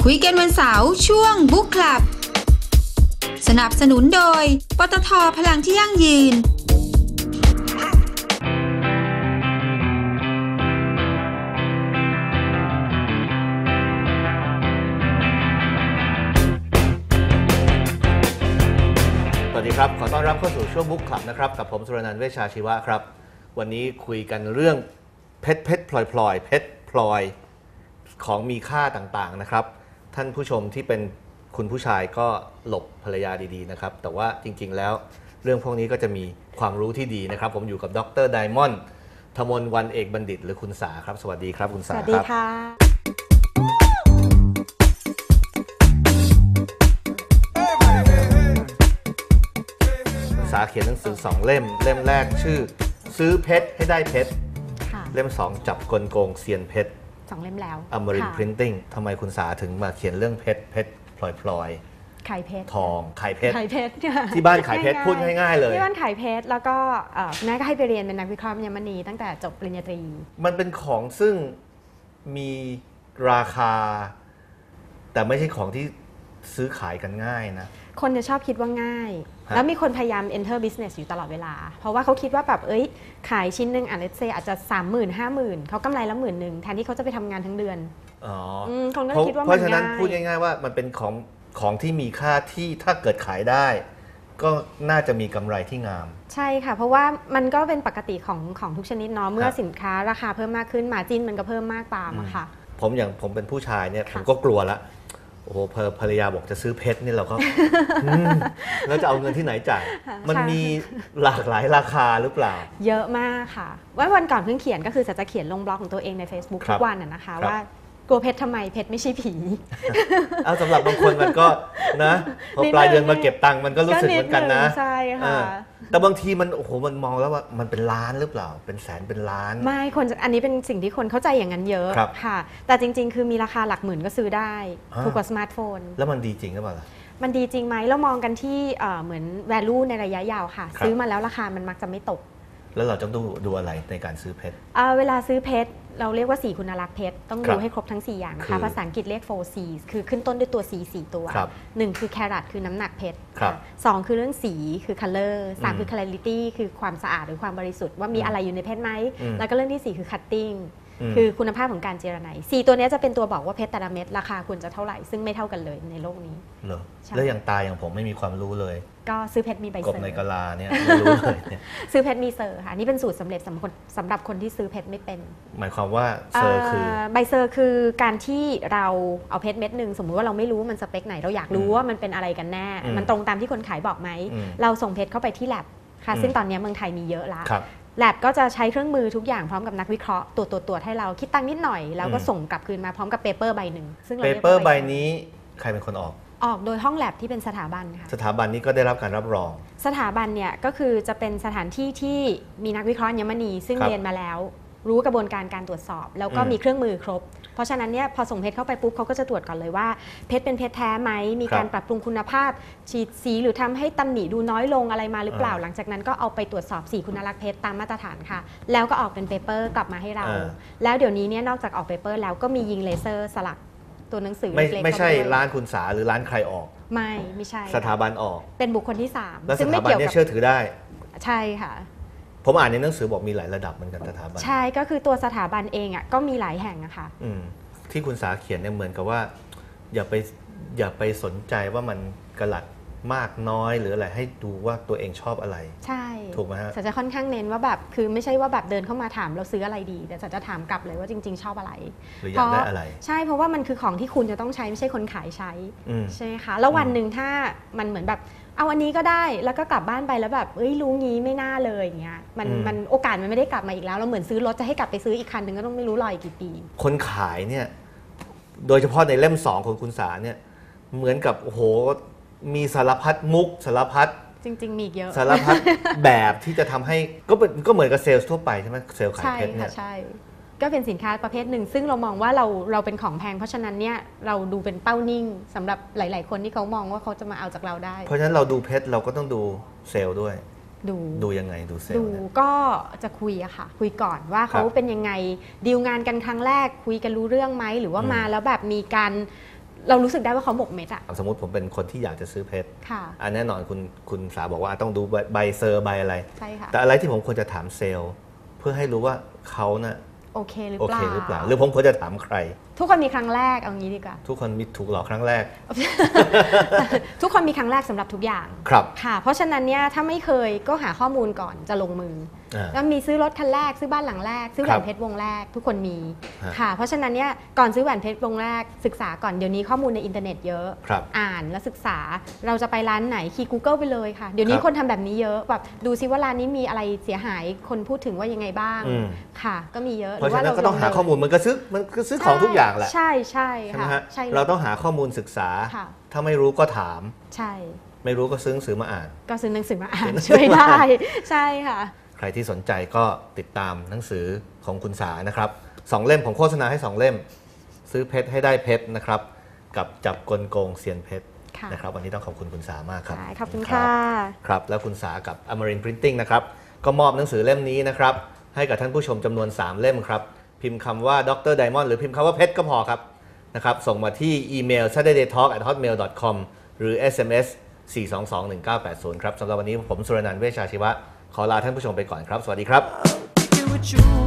คุยกันวันเสาร์ช่วงบุ๊กคลับสนับสนุนโดยปตท.พลังที่ยั่งยืนสวัสดีครับขอต้อนรับเข้าสู่ช่วงบุ๊กคลับนะครับกับผมสุรนันท์เวชชาชีวะครับวันนี้คุยกันเรื่องเพชรพลอยเพชรพลอยของมีค่าต่างๆนะครับท่านผู้ชมที่เป็นคุณผู้ชายก็หลบภรรยาดีๆนะครับแต่ว่าจริงๆแล้วเรื่องพวกนี้ก็จะมีความรู้ที่ดีนะครับผมอยู่กับดร.ไดมอนด์ธมลวรรณเอกบัณฑิตหรือคุณสาครับสวัสดีครับคุณสาครับสวัสดีค่ะสาเขียนหนังสือ2เล่มแรกชื่อซื้อเพชรให้ได้เพชรเล่ม2จับกลโกงเซียนเพชร 2 เล่มแล้วอมรินทร์พรินติ้งทำไมคุณสาถึงมาเขียนเรื่องเพชรพลอยไข่เพชรทองไข่เพชรที่บ้านไข่เพชรพูดง่ายๆเลยที่บ้านไข่เพชรแล้วก็แม่ก็ให้ไปเรียนเป็นนักวิเคราะห์อัญมณีตั้งแต่จบปริญญาตรีมันเป็นของซึ่งมีราคาแต่ไม่ใช่ของที่ซื้อขายกันง่ายนะคนจะชอบคิดว่าง่ายแล้วมีคนพยายาม enter business อยู่ตลอดเวลาเพราะว่าเขาคิดว่าแบบขายชิ้นหนึ่งอาจจะ 30,000 50,000 เขากำไรละ10,000แทนที่เขาจะไปทำงานทั้งเดือนคนก็คิดว่ามันง่ายเพราะฉะนั้นพูดง่ายๆว่ามันเป็นของที่มีค่าที่ถ้าเกิดขายได้ก็น่าจะมีกำไรที่งามใช่ค่ะเพราะว่ามันก็เป็นปกติของทุกชนิดเนาะเมื่อสินค้าราคาเพิ่มมากขึ้นมาจิ้นมันก็เพิ่มมากตามอะค่ะผมเป็นผู้ชายเนี่ยผมก็กลัวละโอ้โหภรรยาบอกจะซื้อเพชรนี่เราก็ แล้วจะเอาเงินที่ไหนจ่ายมันมีหลากหลายราคาหรือเปล่าเยอะมากค่ะวันก่อนเพิ่งเขียนก็คือจะเขียนลงบล็อกของตัวเองใน Facebook ทุกวันนะคะว่ากลัวเพชรทำไมเพชรไม่ใช่ผีเอาสำหรับบางคนมันก็นะพอปลายเดือนมาเก็บตังค์มันก็รู้สึกเหมือนกันนะใช่ค่ะแต่บางทีมันโอ้โหมันมองแล้วว่ามันเป็นล้านหรือเปล่าเป็นแสนเป็นล้านไม่คนอันนี้เป็นสิ่งที่คนเข้าใจอย่างนั้นเยอะค่ะแต่จริงๆคือมีราคาหลักหมื่นก็ซื้อได้ถูกกว่าสมาร์ทโฟนแล้วมันดีจริงหรือเปล่ามันดีจริงไหมเรามองกันที่เหมือน value ในระยะยาวค่ะซื้อมาแล้วราคามันมักจะไม่ตกแล้วเราจะดูอะไรในการซื้อเพชรเวลาซื้อเพชรเราเรียกว่า4คุณลักษณ์เพชรต้องดูให้ครบทั้ง4อย่างนะคะภาษาอังกฤษเรียก 4C's คือขึ้นต้นด้วยตัว C 4ตัว1คือแครัตคือน้ำหนักเพชร2คือเรื่องสีคือ color 3คือ clarity คือความสะอาดหรือความบริสุทธิ์ว่ามีอะไรอยู่ในเพชรไหมแล้วก็เรื่องที่4คือ cutting คือคุณภาพของการเจรไน4ตัวนี้จะเป็นตัวบอกว่าเพชรแต่ละเม็ดราคาควรจะเท่าไหร่ซึ่งไม่เท่ากันเลยในโลกนี้เหรอแล้วอย่างตาอย่างผมไม่มีความรู้เลยก็ซื้อเพชรมีใบเซอร์กบในกะลาเนี่ยไม่รู้เลยเนี่ยซื้อเพชรมีเซอร์ค่ะนี่เป็นสูตรสำเร็จสำหรับคนที่ซื้อเพชรไม่เป็นหมายความว่าเซอร์คือใบเซอร์คือการที่เราเอาเพชรเม็ดหนึ่งสมมุติว่าเราไม่รู้มันสเปคไหนเราอยากรู้ว่ามันเป็นอะไรกันแน่มันตรงตามที่คนขายบอกไหมเราส่งเพชรเข้าไปที่แลบค่ะซึ่งตอนนี้เมืองไทยมีเยอะละแลบก็จะใช้เครื่องมือทุกอย่างพร้อมกับนักวิเคราะห์ตรวจให้เราคิดตังค์นิดหน่อยแล้วก็ส่งกลับคืนมาพร้อมกับเปเปอร์ใบหนึ่งซึ่งเปเปอร์ใบนี้ใครเป็นคนออกโดยห้องแลบที่เป็นสถาบันค่ะสถาบันนี้ก็ได้รับการรับรองสถาบันเนี่ยก็คือจะเป็นสถานที่ที่มีนักวิเคราะห์อัญมณีซึ่งเรียนมาแล้วรู้กระบวนการตรวจสอบแล้วก็มีเครื่องมือครบเพราะฉะนั้นเนี่ยพอส่งเพชรเข้าไปปุ๊บเขาก็จะตรวจก่อนเลยว่าเพชรเป็นเพชรแท้ไหมมีการปรับปรุงคุณภาพฉีดสีหรือทำให้ตำหนิดูน้อยลงอะไรมาหรือเปล่าหลังจากนั้นก็เอาไปตรวจสอบ4คุณลักษณ์เพชรตามมาตรฐานค่ะแล้วก็ออกเป็นเปเปอร์กลับมาให้เราแล้วเดี๋ยวนี้เนี่ยนอกจากออกเปเปอร์แล้วก็มียิงเลเซอร์สลักตัวหนังสือไม่ใช่ร้านคุณสาหรือร้านใครออกไม่ใช่สถาบันออกเป็นบุคคลที่3 แล้วสถาบันเนี่ยเชื่อถือได้ใช่ค่ะผมอ่านในหนังสือบอกมีหลายระดับเหมือนกันสถาบันใช่ก็คือตัวสถาบันเองอ่ะก็มีหลายแห่งนะคะที่คุณสาเขียนเนี่ยเหมือนกับว่าอย่าไปสนใจว่ามันกระหลัดมากน้อยหรืออะไรให้ดูว่าตัวเองชอบอะไรใช่ถูกไหมฮะจะค่อนข้างเน้นว่าแบบคือไม่ใช่ว่าแบบเดินเข้ามาถามเราซื้ออะไรดีแต่จะถามกลับเลยว่าจริงๆชอบอะไรหรืออยากได้อะไรใช่เพราะว่ามันคือของที่คุณจะต้องใช้ไม่ใช่คนขายใช้ใช่ไหมคะแล้ววันหนึ่งถ้ามันเหมือนแบบเอาอันนี้ก็ได้แล้วก็กลับบ้านไปแล้วแบบรู้งี้ไม่น่าเลยอย่างเงี้ยมันโอกาสมันไม่ได้กลับมาอีกแล้วเราเหมือนซื้อรถจะให้กลับไปซื้ออีกคันหนึ่งก็ต้องไม่รู้รออีกกี่ปีคนขายเนี่ยโดยเฉพาะในเล่ม2ของคุณสาเนี่ยเหมือนกับโอ้โหมีสารพัดมุกสารพัดจริงๆมีเยอะสารพัดแบบที่จะทำให้ก็เหมือนกับเซลล์ทั่วไปใช่ไหมเซลล์ขายเพชรเนี่ยใช่ก็เป็นสินค้าประเภทหนึ่งซึ่งเรามองว่าเราเป็นของแพงเพราะฉะนั้นเนี่ยเราดูเป็นเป้านิ่งสำหรับหลายๆคนที่เขามองว่าเขาจะมาเอาจากเราได้เพราะฉะนั้นเราดูเพชรเราก็ต้องดูเซลล์ด้วยดูยังไงดูเซลล์ดูก็จะคุยอะค่ะคุยก่อนว่าเขาเป็นยังไงดีลงานกันครั้งแรกคุยกันรู้เรื่องไหมหรือว่ามาแล้วแบบมีการเรารู้สึกได้ว่าเขาหมกเม็ดอะสมมติผมเป็นคนที่อยากจะซื้อเพชรค่ะแน่นอนคุณสาบอกว่าต้องดูใบเซอร์ใบอะไรใช่ค่ะแต่อะไรที่ผมควรจะถามเซลล์เพื่อให้รู้ว่าเขาน่ะโอเคหรือเปล่าหรือผมควรจะถามใครทุกคนมีครั้งแรกเอางี้ดีกว่าทุกคนมีถูกหลอกครั้งแรกทุกคนมีครั้งแรกสำหรับทุกอย่างครับค่ะเพราะฉะนั้นเนี่ยถ้าไม่เคยก็หาข้อมูลก่อนจะลงมือแล้วมีซื้อรถคันแรกซื้อบ้านหลังแรกซื้อแหวนเพชรวงแรกทุกคนมีค่ะเพราะฉะนั้นเนี่ยก่อนซื้อแหวนเพชรวงแรกศึกษาก่อนเดี๋ยวนี้ข้อมูลในอินเทอร์เน็ตเยอะอ่านแล้วศึกษาเราจะไปร้านไหนคีย์ Google ไปเลยค่ะเดี๋ยวนี้คนทำแบบนี้เยอะแบบดูซิว่าร้านนี้มีอะไรเสียหายคนพูดถึงว่ายังไงบ้างค่ะก็มีเยอะเพราะฉะนั้นก็ต้องหาข้อมูลมันก็ซื้อของทุกอย่างแหละใช่ใช่ค่ะเราต้องหาข้อมูลศึกษาถ้าไม่รู้ก็ถามใช่ไม่รู้ก็ซื้อหนังสือมาอ่านก็ซื้อหนังสือมาอ่านช่วยได้ใช่ค่ะใครที่สนใจก็ติดตามหนังสือของคุณสานะครับ2 เล่มผมโฆษณาให้2 เล่มซื้อเพชรให้ได้เพชรนะครับกับจับกลโกงเซียนเพชรนะครับวันนี้ต้องขอบคุณคุณสามากครับขอบคุณค่ะครับแล้วคุณสากับ Amarin Printing นะครับก็มอบหนังสือเล่มนี้นะครับให้กับท่านผู้ชมจำนวน3 เล่มครับพิมพ์คำว่าดรไดมอนด์หรือพิมพ์คำว่าเพชรก็พอครับนะครับส่งมาที่อีเมล saturdaytalk@hotmail.com หรือ SMS 4221980 ครับสำหรับวันนี้ผมสุรนันท์เวชชาชีวะขอลาท่านผู้ชมไปก่อนครับสวัสดีครับ